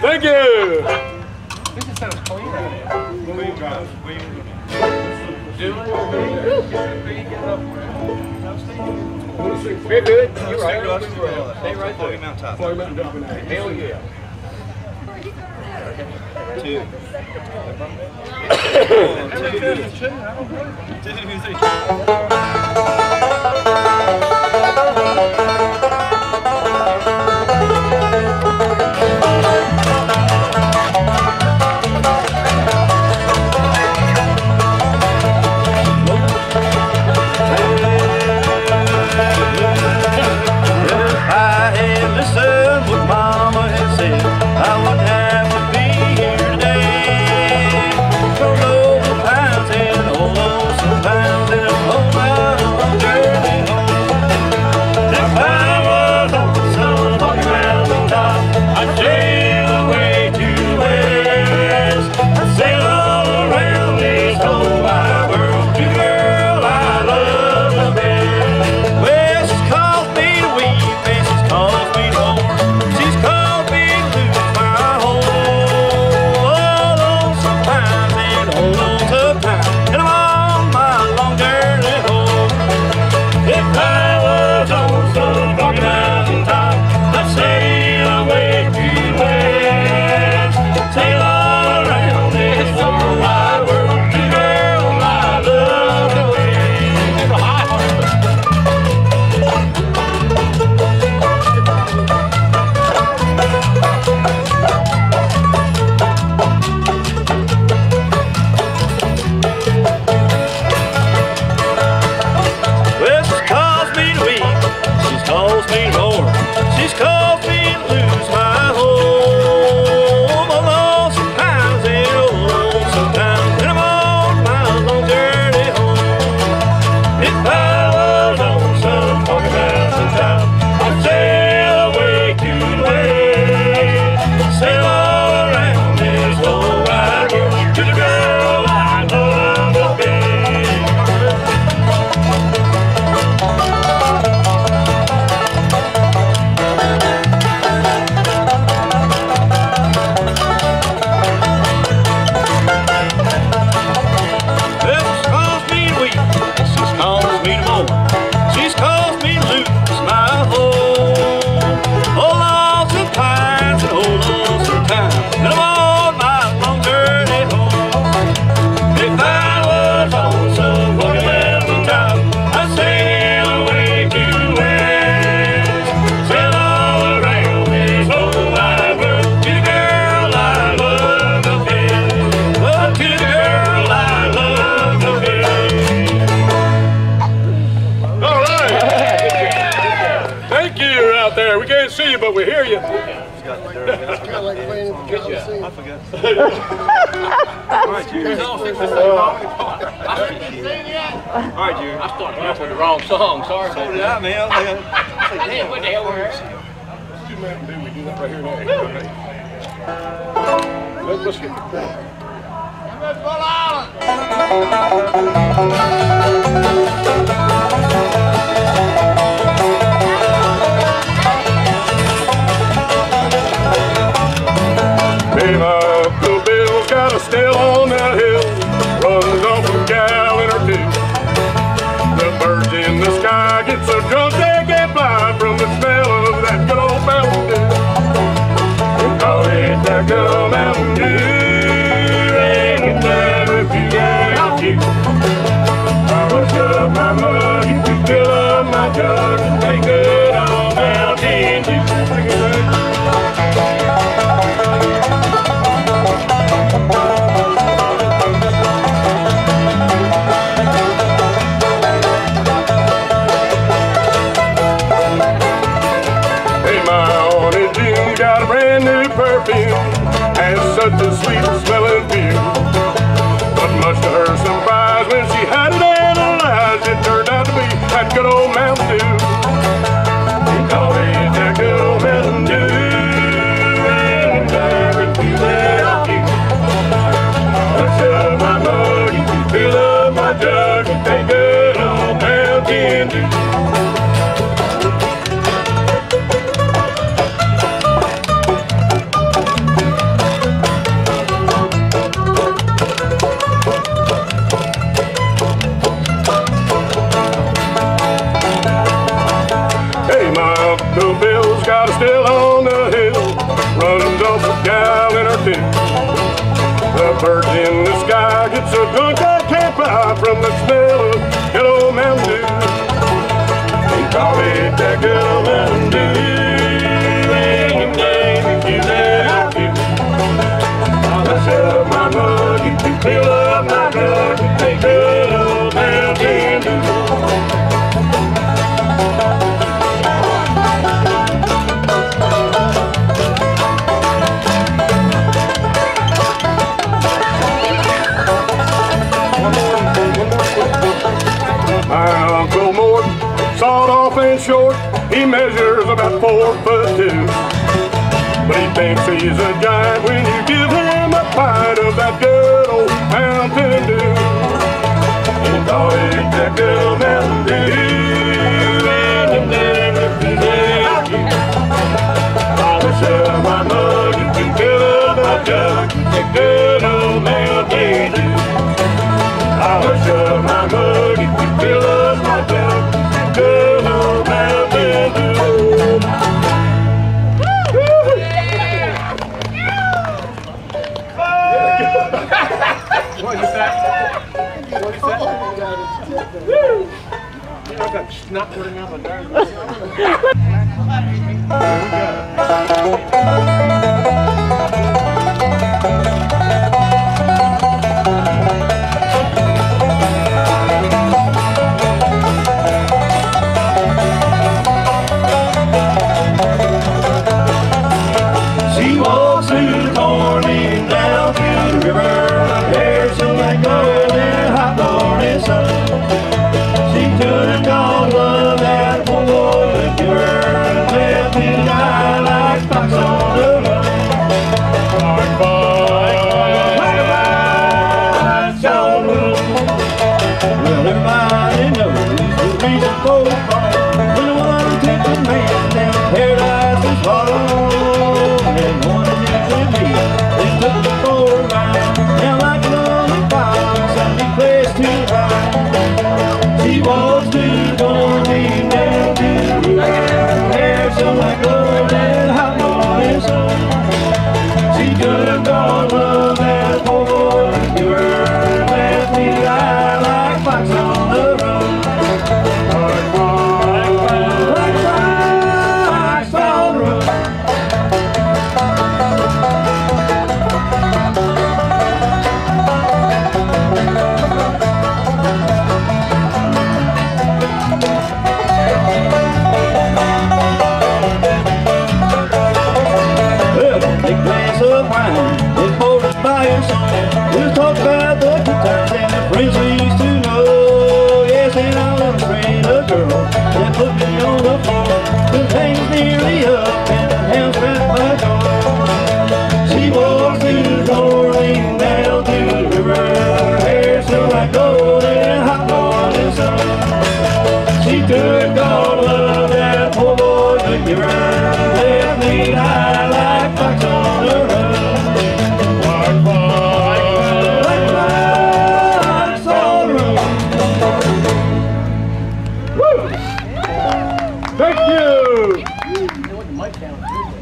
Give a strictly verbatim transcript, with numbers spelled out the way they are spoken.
Thank you. This just sounds clean out here. William drive. William. We're good. You're right. Stay right there. Mountain top. Floyd Mountain dropping out. Hell yeah. Two. But we hear you. I forgot. All right, Jerry. All right, Jerry. I started off with the wrong song. Sorry. Hold it out, man. Damn, what the hell were Let's do Mountain Dew. We do that right here now. Let's, let's get hey, my Uncle Bill's got a still on that hill, runs off a gal in her two. The birds in the sky get so drunk they can't fly from the smell of that good old Mountain Dew. We call it that good old Mountain Dew, and it's never be out you. I wash up my mug, you can fill up my jug, and take good old Mountain Dew. Got a brand new perfume and such a sweet smelling view. But much to her surprise, when she had it analyzed, it turned out to be that good old Mountain Dew. He called it that good old Mountain Dew, and I can feel it off you. Push up my mug, you can fill up my jug, and take good old Mountain Dew. Birds in the sky get so drunk I can't fly from the smell of good old Mountain Dew. They call it that good old Mountain Dew. Ain't name you there do. I'll shove my mug, you can fill up my jug, take good old Mountain Dew. My Uncle Mort, sawed off and short, he measures about four foot two. But he thinks he's a giant when you give him a pint of that good old Mountain Dew. And call it that good old Mountain Dew. And never forget you. I'll shove my mug, you can fill up my jug, that good old Mountain Dew. I'll shove my mug, you can fill up my jug, that good old Mountain Dew. What is that? What is that? Woo! You know, I got snot running out my nose. She walks through the morning down to the river. Her hair so like gold and hot morning sun. She took all love out of one boy to give her, and left me to die like fox on the run. Like fox, like fox on the run. Well, everybody knows the reason for the fall. When the one took the man down Paradise's bottom. And one with me, they took me for a ride. Now like a lonely fox, some place to hide. She walks to the morning down to the river. Her hair so like gold and hot morning sun. She took all love that poor boy could give her, and left me to die like fox on the run. Like fox, like fox on the run. Big glass of wine, and poured us by her song. We'll talk about the good times and the friends we used to know. Yes, and I was afraid of a girl that put me on the floor. The thing was nearly up and the hounds wrapped my door. She walked through the door, leaning down to the river. Her hair so like gold and hot morning sun. She took all the love that poor boy could give her, and left me to die like fox on the run. Like fox, like fox on the run. Woo! Thank you! You know what the mic down?